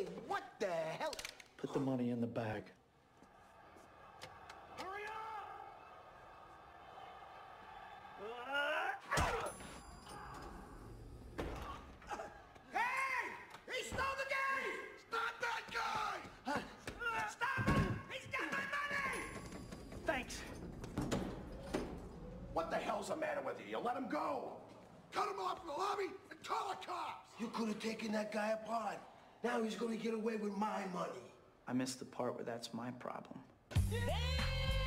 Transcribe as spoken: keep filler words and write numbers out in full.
Hey, what the hell? Put the money in the bag. Hurry up! Hey! He stole the game! Stop that guy! Stop him! He's got my money! Thanks. What the hell's the matter with you? You let him go. Cut him off in the lobby and call the cops. You could have taken that guy apart. Now he's gonna get away with my money. I missed the part where that's my problem. Damn!